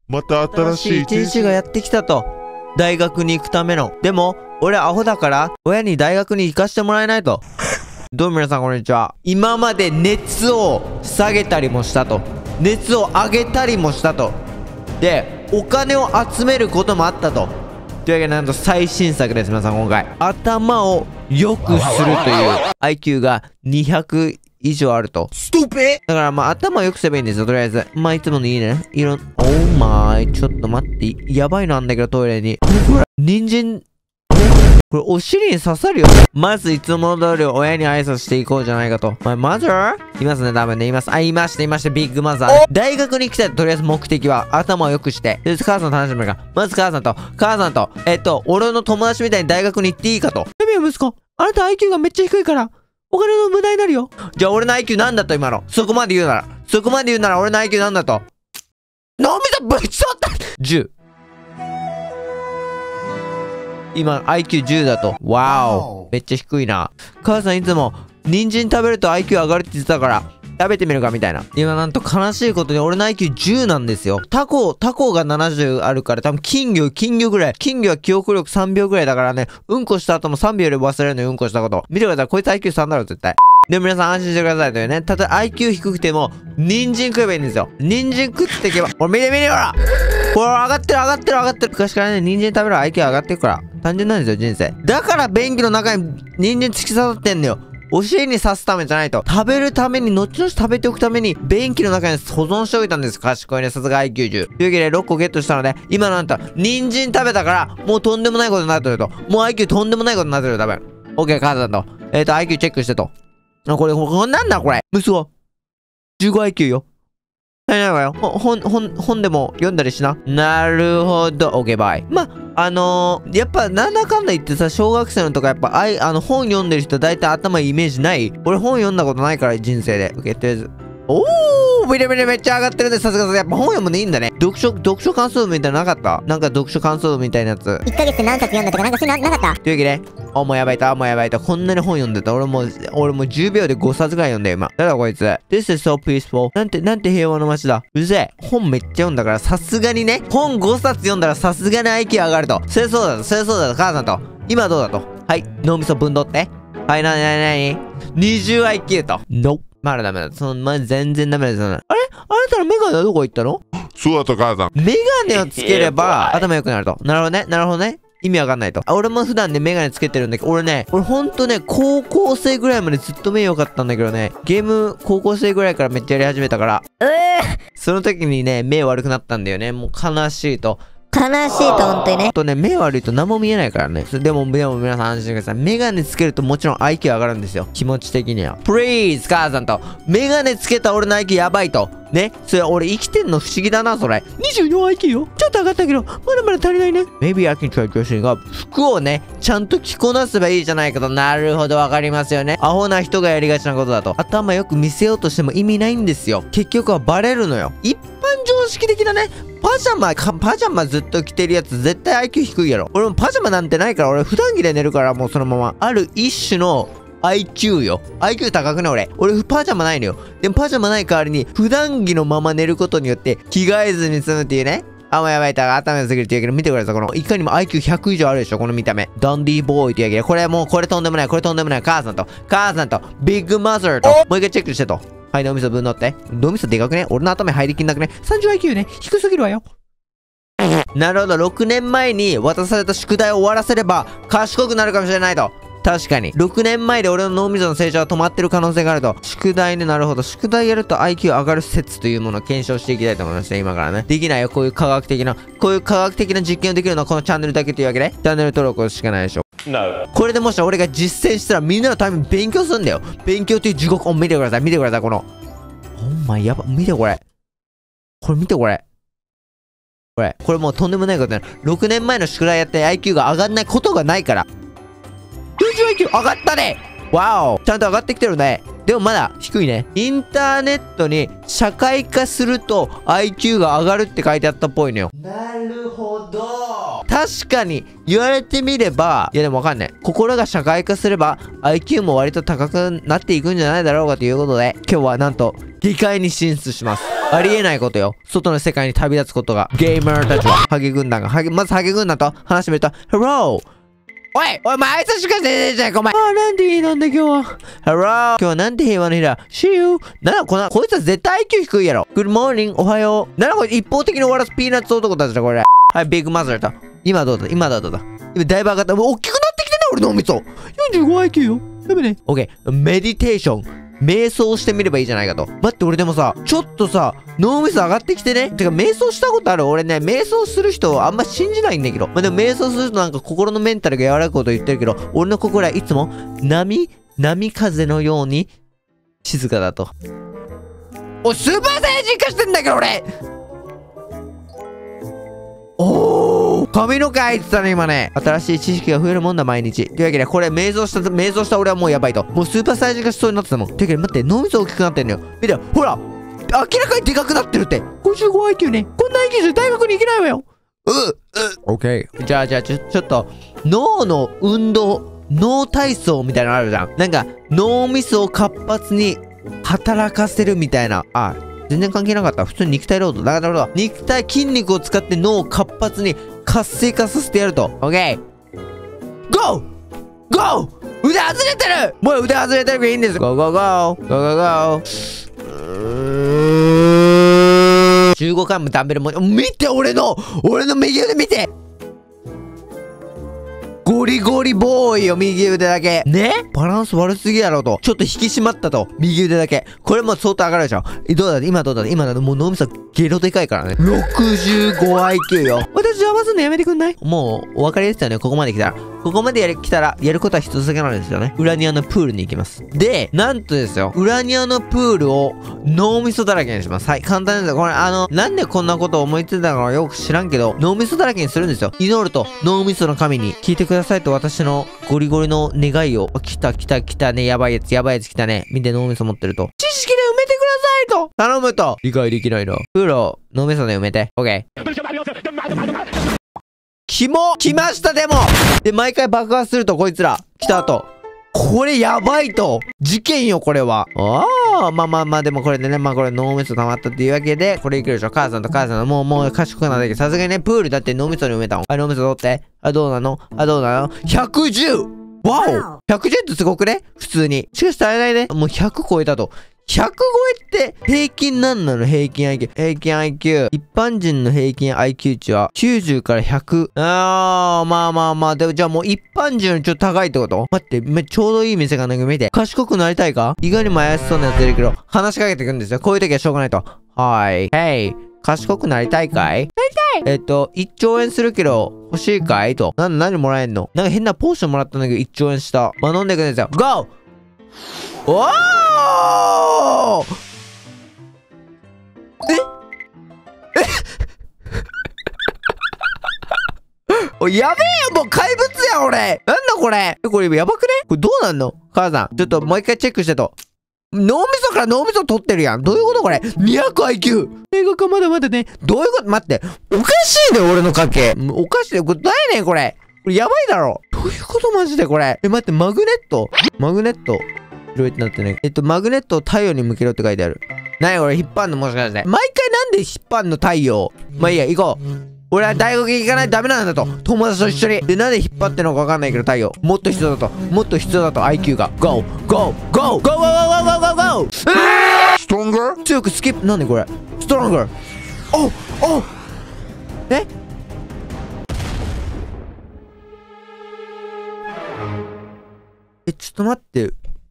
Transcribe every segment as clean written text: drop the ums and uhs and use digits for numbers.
また新しい一日がやってきたと。大学に行くための。でも、俺アホだから、親に大学に行かしてもらえないと。どうも皆さんこんにちは。今まで熱を下げたりもしたと。熱を上げたりもしたと。で、お金を集めることもあったと。というわけで、なんと最新作です、皆さん今回。頭を良くするという IQ が200以上あると。だからまあ頭を良くすればいいんですよ、とりあえず。まあいつものいいね。オーマイ。ちょっと待って。やばいのあんだけど、トイレに。これ、人参。これ、お尻に刺さるよ。まず、いつも通り親に挨拶していこうじゃないかと。マザーいますね、多分ね。います。言いました、ビッグマザー。大学に来たとりあえず目的は、頭を良くして。で、母さんと話してみるか。まず母さんと、俺の友達みたいに大学に行っていいかと。やめよ、息子。あなた IQ がめっちゃ低いから、お金の無駄になるよ。じゃあ、俺の IQ なんだと、今の。そこまで言うなら、俺の IQ なんだと。脳みそぶち取った !10。今、IQ10 だと。わお。めっちゃ低いな。母さんいつも、人参食べると IQ 上がるって言ってたから、食べてみるかみたいな。今なんと悲しいことに俺の IQ10 なんですよ。タコが70あるから多分金魚ぐらい。金魚は記憶力3秒ぐらいだからね、うんこした後も3秒で忘れるのよ、うんこしたこと。見てください。こいつ IQ3 だろ、絶対。でも皆さん安心してくださいというね。たとえ IQ 低くても、人参食えばいいんですよ。人参食っていけば、ほら、見てほらこれ上がってる。昔からね、人参食べる IQ 上がってるから。単純なんですよ、人生。だから便器の中に人参突き刺さってんのよ。お尻に刺すためじゃないと。食べるために、後々食べておくために、便器の中に保存しておいたんです。賢いね、さすが IQ10。というわけで6個ゲットしたので、今のあんた、人参食べたから、もうとんでもないことになってると。もう IQ とんでもないことになってるよ、多分。OK、母さんと。IQ チェックしてと。これなんだこれ。息子。15IQ よ。大丈夫よ。本でも読んだりしな。なるほど。OK、バイ。やっぱ、なんだかんだ言ってさ、小学生のとかやっぱ、本読んでる人大体頭いいイメージない？俺本読んだことないから、人生で。OK、とりあえず。めっちゃ上がってるね。さすがやっぱ本読むのいいんだね。読書感想文みたいなのなかった？なんか読書感想文みたいなやつ。 1ヶ月で何冊読んだとかなんかそういうのなかった？ というわけで、もうやばいと。こんなに本読んでた。俺もう10秒で5冊ぐらい読んだよ、今。誰だこいつ。This is so peaceful. なんて平和の街だ。うぜえ。本めっちゃ読んだから、さすがにね。本5冊読んだらさすがに IQ 上がると。それそうだと、母さんと。今どうだと。はい、脳みそぶんどって。はい、なに ?20IQ と。No。まだダメだ。全然ダメです。あなたのメガネはどこ行ったの？ そうだと母さん。 メガネをつければ、頭良くなると。なるほどね。意味わかんないと。俺も普段ね、メガネつけてるんだけど、俺ほんとね、高校生ぐらいまでずっと目良かったんだけどね、ゲーム高校生ぐらいからめっちゃやり始めたから、その時にね、目悪くなったんだよね。もう悲しいと。 悲しいとほんとにね。 目悪いと何も見えないからね。でも皆さん安心してください。メガネつけるともちろん IQ 上がるんですよ。気持ち的には。Please 母さんと。メガネつけた俺の IQ やばいと。ね。それ俺生きてんの不思議だな、それ。24IQ よ。ちょっと上がったけど、まだまだ足りないね。Maybe I can try dressing up. 服をね、ちゃんと着こなせばいいじゃないかと。なるほど、わかりますよね。アホな人がやりがちなことだと。頭よく見せようとしても意味ないんですよ。結局はバレるのよ。一般常識的なね。パジャマずっと着てるやつ絶対 IQ 低いやろ。俺もパジャマなんてないから、俺普段着で寝るからもうそのまま。ある一種の IQ よ。IQ 高くね、俺パジャマないのよ。でもパジャマない代わりに普段着のまま寝ることによって着替えずに済むっていうね。もうやばい、頭良すぎるって言うけど、見てください。この、いかにも IQ100 以上あるでしょ、この見た目。ダンディーボーイって言うけど、これとんでもない。母さんと、ビッグマザーと、もう一回チェックしてと。はい、脳みそぶん乗って。脳みそでかくね？俺の頭入りきんなくね？ 30IQ ね。低すぎるわよ。なるほど、6年前に渡された宿題を終わらせれば、賢くなるかもしれないと。確かに。6年前で俺の脳みその成長が止まってる可能性があると。宿題ね、なるほど。宿題やると IQ 上がる説というものを検証していきたいと思いますね、今からね。できないよ、こういう科学的な実験をできるのはこのチャンネルだけというわけで、チャンネル登録しかないでしょ。 No。 これでもし俺が実践したらみんなのために勉強するんだよ。勉強っていう地獄。見てください、この。ほんま、やば、見てこれ。見てこれ。これもうとんでもないことになる。6年前の宿題やって IQ が上がんないことがないから。40IQ 上がったね。わお。ちゃんと上がってきてるね。でもまだ低いね。インターネットに社会化すると IQ が上がるって書いてあったっぽいのよ。なるほど。確かに言われてみれば、いやでもわかんない。心が社会化すれば IQ も割と高くなっていくんじゃないだろうかということで、今日はなんと議会に進出します。 ありえないことよ。外の世界に旅立つことが。ゲーマーたちは、ハゲ軍団が、まずハゲ軍団と話してみると、Hello! おいお前挨拶しかしてねえじゃん、お前。なんていいなんだ今日は。Hello! 今日はなんて平和の日だ。See you! なんだこいつは絶対 IQ 低いやろ。Good morning! おはよう。なんだこれ一方的に終わらすピーナッツ男たちだ、これ。はい、ビッグマザーだ。今どうだ今だ。今だいぶ上がった。もう大きくなってきてんだ、俺のおみそ。45IQ よ。やべね。OK。メディテーション。瞑想してみればいいじゃないかと。待って、俺でもさ、ちょっとさ、脳みそ上がってきてね。てか、瞑想したことある？俺ね、瞑想する人あんま信じないんだけど。まあ、でも瞑想するとなんか心のメンタルが柔らかいこと言ってるけど、俺の心はいつも波風のように静かだと。おい、スーパーサイヤ人化してんだけど、俺！おー、髪の毛開いてたね、今ね。新しい知識が増えるもんだ、毎日。というわけで、これ、瞑想した俺はもうやばいと。もうスーパーサイヤ人化しそうになってたもん。というわけで、待って、脳みそ大きくなってんのよ。見てよ、ほら明らかにでかくなってるって。55IQ ね。こんな IQ じゃ大学に行けないわよ。OK。じゃあ、ちょっと、脳の運動、脳体操みたいなのあるじゃん。なんか、脳みそを活発に働かせるみたいな。全然関係なかった。普通に肉体労働。だから、肉体、筋肉を使って脳を活発に活性化させてやると。OK! GO! GO! 腕外れてる！もう腕外れてるからいいんです。GO! GO! GO! GO! GO! 15回もダンベルも、見て俺の右腕見て！ゴリゴリボーイよ、右腕だけ。ね？バランス悪すぎやろと。ちょっと引き締まったと。右腕だけ。これも相当上がるでしょ。どうだ今どうだもう脳みそゲロでかいからね。65IQ よ。私邪魔すんのやめてくんない？もう、お分かりですよね。ここまで来たら。ここまで来たら、やることは一つだけなんですよね。ウラニアのプールに行きます。で、なんとですよ。ウラニアのプールを脳みそだらけにします。はい、簡単ですよ。これ、なんでこんなことを思いついたのかよく知らんけど、脳みそだらけにするんですよ。祈ると、脳みその神に聞いてくださいと私のゴリゴリの願いを。来たね。やばいやつ来たね。見て脳みそ持ってると。知識で埋めてくださいと頼むと。理解できないな。プールを脳みそで埋めて。OK。来ましたでもで、毎回爆発するとこいつら。来た後。これやばいと。事件よ、これは。まあ、でもこれでね、これ脳みそ溜まったっていうわけで、これいけるでしょ。母さんのもう賢くなったけど、さすがにね、プールだって脳みそに埋めたもん。脳みそ取って。どうなの ?110! わお !110 ってすごくね普通に。しかし足りないね。もう100超えたと。100超えって平均なんなの平均 IQ。平均 IQ。一般人の平均 IQ 値は90から100。まあ。でもじゃあもう一般人よりちょっと高いってこと？待って、ちょうどいい店がなんか見て。賢くなりたいか？意外にも怪しそうなやつ出るけど、話しかけてくんですよ。こういう時はしょうがないと。はい。Hey、賢くなりたいかい？なりたい！1兆円するけど、欲しいかいと。何もらえんの？なんか変なポーションもらったんだけど1兆円した。飲んでくんですよ。GO！ おー！おい、やべえよ、もう怪物や俺。なんだこれ。これやばくね？これどうなんの？母さん、ちょっともう一回チェックしてと。脳みそから脳みそ取ってるやん。どういうことこれ？ 200IQ。英語かまだまだね。どういうこと？待って。おかしいね、俺の家系。おかしいね。これ何やねん、これ。これやばいだろ。どういうことマジでこれ。待って、マグネット。広いってなってね。マグネットを太陽に向けろって書いてある。何これ引っ張んのもしかして。毎回なんで引っ張んの太陽。まあいいや、行こう。俺は大学行かないとダメなんだと。友達と一緒に。で、なんで引っ張ってんのかわかんないけど、太陽。もっと必要だと。IQ が。GO! ストロンガー？ 強くスキップ。なんでこれ？ストロンガー。おちょっと待って。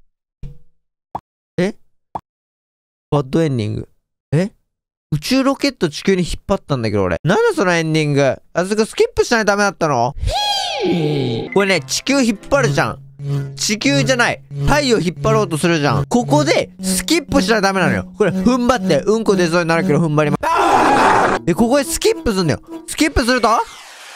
バッドエンディング。宇宙ロケット地球に引っ張ったんだけど俺。なんだそのエンディング。そこスキップしないとダメだったの？これね、地球引っ張るじゃん。地球じゃない。太陽引っ張ろうとするじゃん。ここでスキップしないとダメなのよ。これ踏ん張って、うんこ出そうになるけど踏ん張ります。で、ここでスキップすんだよ。スキップするとなん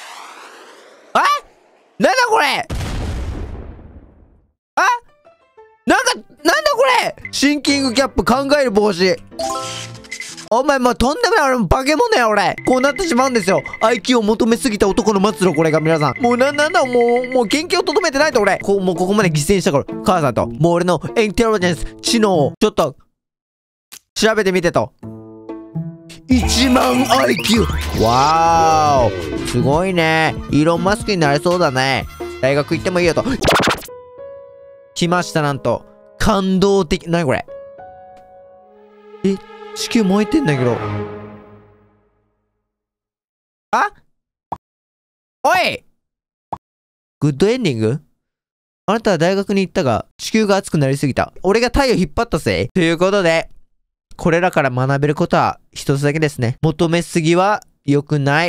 だこれなんだこれシンキングキャップ考える帽子。お前もうとんでもない俺も化け物や俺。こうなってしまうんですよ。IQ を求めすぎた男の末路これが皆さん。もうなんだもう元気をとどめてないと俺。もうここまで犠牲にしたから。母さんと。もう俺のインテリジェンス、知能をちょっと調べてみてと。 1万 IQ。 わーお、すごいね。イーロン・マスクになれそうだね。大学行ってもいいよと。来ました、なんと。感動的。なにこれ。地球燃えてんだけど。あ、おい、グッドエンディング。あなたは大学に行ったが、地球が熱くなりすぎた。俺が太陽引っ張ったせい。ということで、これらから学べることは一つだけですね。求めすぎは良くない。